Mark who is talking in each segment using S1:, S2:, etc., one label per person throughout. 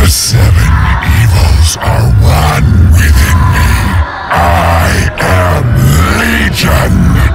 S1: seven evils are one within me. I am Legion!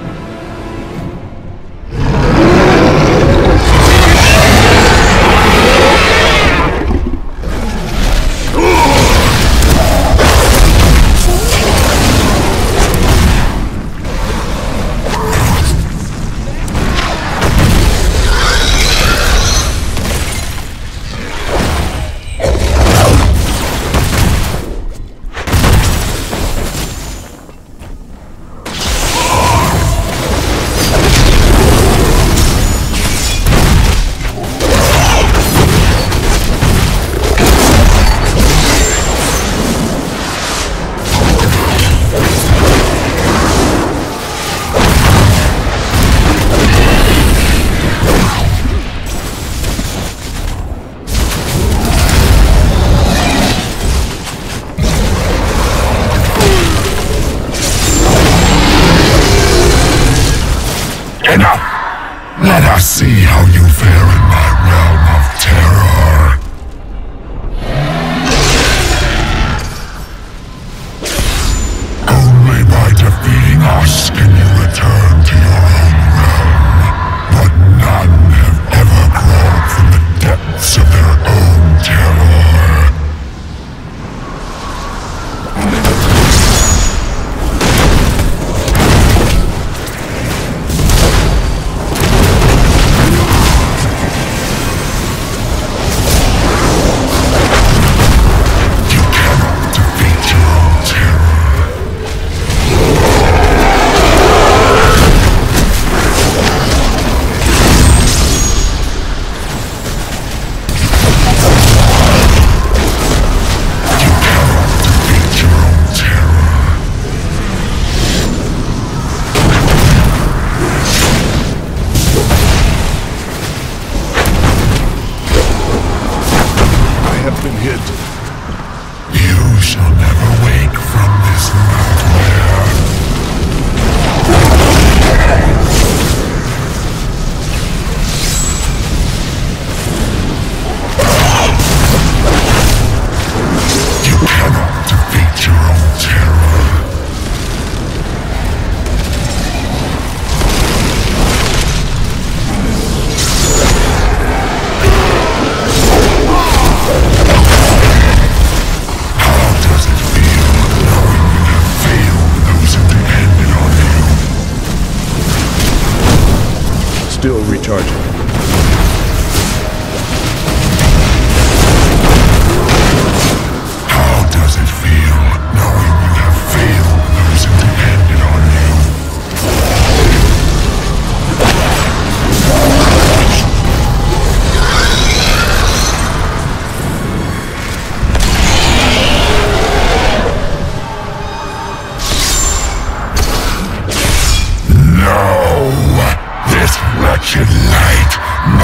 S1: Enough! Let us see how you fare in my realm of terror. Only by defeating us can you return to your own realm. But none have ever crawled from the depths of their own terror. You shall never wake from this nightmare. You cannot defeat your own terror.
S2: Still recharging.
S1: How does it feel knowing you have failed those who depended on you? No! This wretched light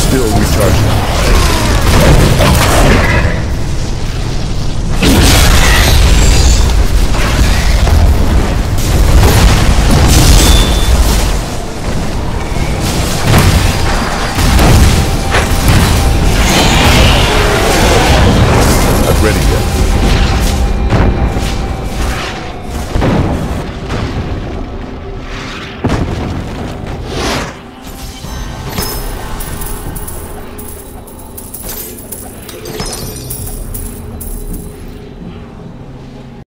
S2: still recharging.